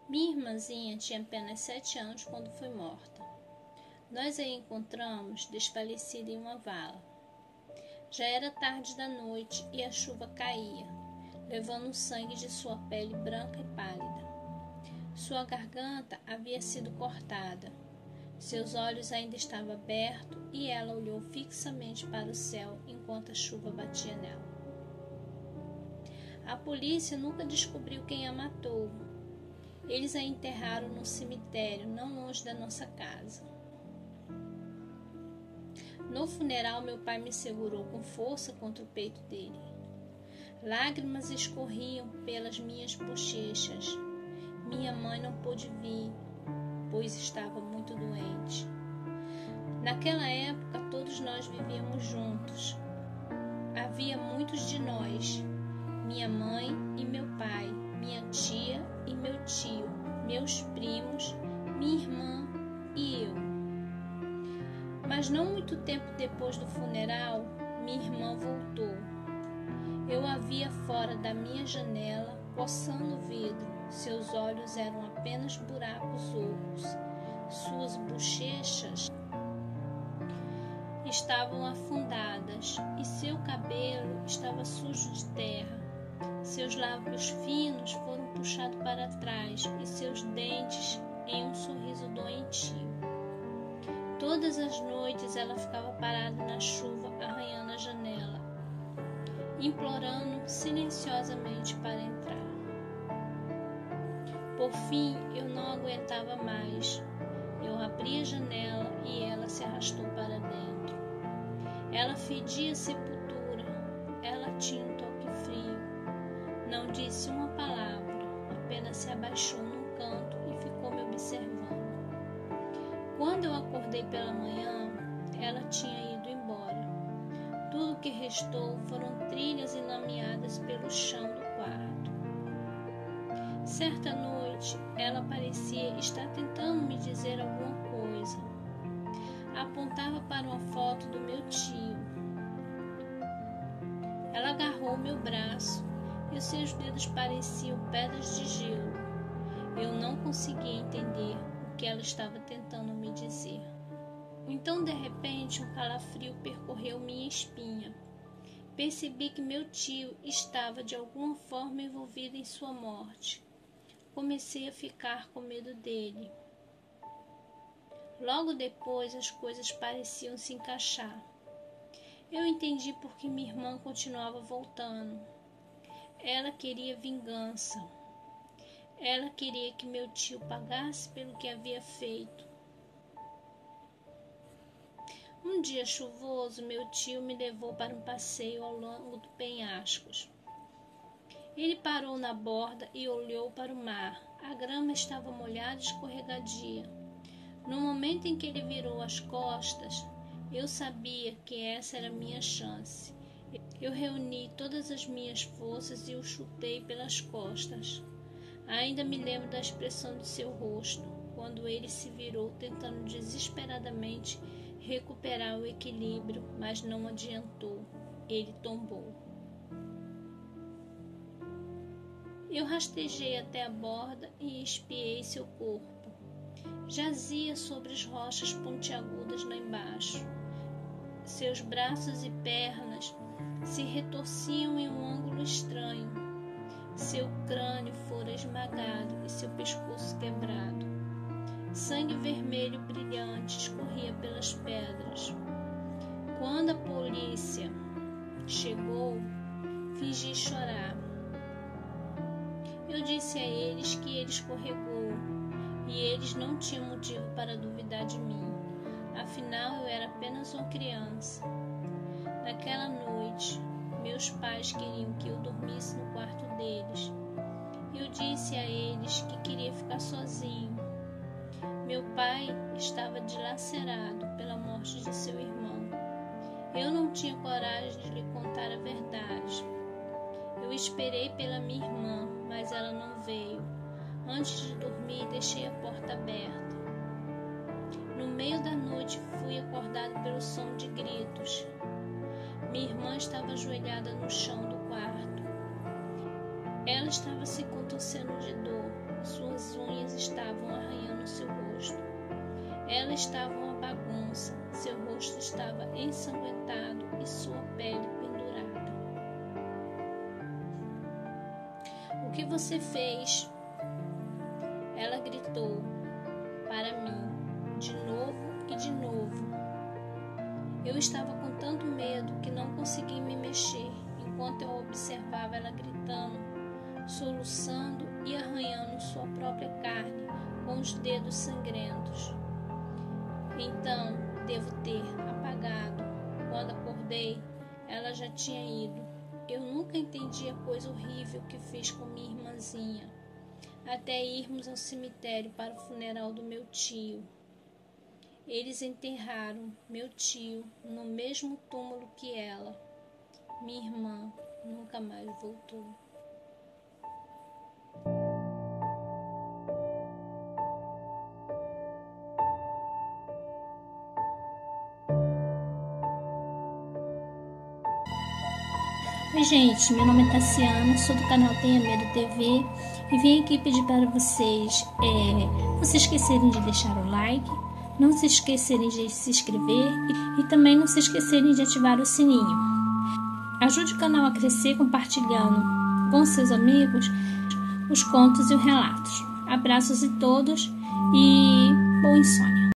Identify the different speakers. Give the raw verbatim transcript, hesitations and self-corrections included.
Speaker 1: Minha irmãzinha tinha apenas sete anos quando foi morta. Nós a encontramos desfalecida em uma vala. Já era tarde da noite e a chuva caía, levando o sangue de sua pele branca e pálida. Sua garganta havia sido cortada. Seus olhos ainda estavam abertos e ela olhou fixamente para o céu enquanto a chuva batia nela. A polícia nunca descobriu quem a matou. Eles a enterraram num cemitério não longe da nossa casa. No funeral, meu pai me segurou com força contra o peito dele. Lágrimas escorriam pelas minhas bochechas. Minha mãe não pôde vir, pois estava muito doente. Naquela época, todos nós vivíamos juntos. Havia muitos de nós, minha mãe e meu pai, minha tia e meu tio, meus primos, minha irmã e eu. Mas não muito tempo depois do funeral, minha irmã voltou. Eu a via fora da minha janela, coçando o vidro. Seus olhos eram apenas buracos ocos. Suas bochechas estavam afundadas e seu cabelo estava sujo de terra. Seus lábios finos foram puxados para trás e seus dentes em um sorriso doentio. Todas as noites ela ficava parada na chuva, arranhando a janela, implorando silenciosamente para entrar. Por fim, eu não aguentava mais. Eu abri a janela e ela se arrastou para dentro. Ela fedia sepultura. Ela tinha um toque frio. Não disse uma palavra, apenas se abaixou num canto e ficou me observando. Quando eu acordei pela manhã, ela tinha ido embora. Tudo que restou foram trilhas enlameadas pelo chão do quarto. Certa noite, ela parecia estar tentando me dizer alguma coisa. Apontava para uma foto do meu tio. Ela agarrou meu braço e os seus dedos pareciam pedras de gelo. Eu não conseguia entender o que ela estava tentando me dizer. Então, de repente, um calafrio percorreu minha espinha. Percebi que meu tio estava de alguma forma envolvido em sua morte. Comecei a ficar com medo dele. Logo depois, as coisas pareciam se encaixar. Eu entendi por que minha irmã continuava voltando. Ela queria vingança. Ela queria que meu tio pagasse pelo que havia feito. Um dia chuvoso, meu tio me levou para um passeio ao longo do penhascos. Ele parou na borda e olhou para o mar. A grama estava molhada e escorregadia. No momento em que ele virou as costas, eu sabia que essa era a minha chance. Eu reuni todas as minhas forças e o chutei pelas costas. Ainda me lembro da expressão de seu rosto, quando ele se virou tentando desesperadamente recuperar o equilíbrio, mas não adiantou. Ele tombou. Eu rastejei até a borda e espiei seu corpo. Jazia sobre as rochas pontiagudas lá embaixo. Seus braços e pernas se retorciam em um ângulo estranho. Seu crânio fora esmagado e seu pescoço quebrado. Sangue vermelho brilhante escorria pelas pedras. Quando a polícia chegou, fingi chorar. Eu disse a eles que ele escorregou e eles não tinham motivo para duvidar de mim. Afinal, eu era apenas uma criança. Naquela noite, meus pais queriam que eu dormisse no quarto deles. Eu disse a eles que queria ficar sozinho. Meu pai estava dilacerado pela morte de seu irmão. Eu não tinha coragem de lhe contar a verdade. Eu esperei pela minha irmã, mas ela não veio. Antes de dormir, deixei a porta aberta. No meio da noite, fui acordado pelo som de gritos. Minha irmã estava ajoelhada no chão do quarto. Ela estava se contorcendo de dor. Suas unhas estavam arranhando seu rosto. Ela estava uma bagunça. Seu rosto estava ensanguentado e sua pele pendurada. O que você fez? Ela gritou para mim, de novo e de novo. Eu estava com tanto medo que não consegui me mexer enquanto eu observava ela gritando, soluçando e arranhando sua própria carne com os dedos sangrentos. Então, devo ter apagado. Quando acordei, ela já tinha ido. Eu nunca entendi a coisa horrível que fiz com minha irmãzinha, até irmos ao cemitério para o funeral do meu tio. Eles enterraram meu tio no mesmo túmulo que ela. Minha irmã nunca mais voltou. Oi gente, meu nome é Tassiana, sou do canal Tenha Medo T V e vim aqui pedir para vocês é, não se esquecerem de deixar o like, não se esquecerem de se inscrever e, e também não se esquecerem de ativar o sininho. Ajude o canal a crescer compartilhando com seus amigos os contos e os relatos. Abraços a todos e boa insônia!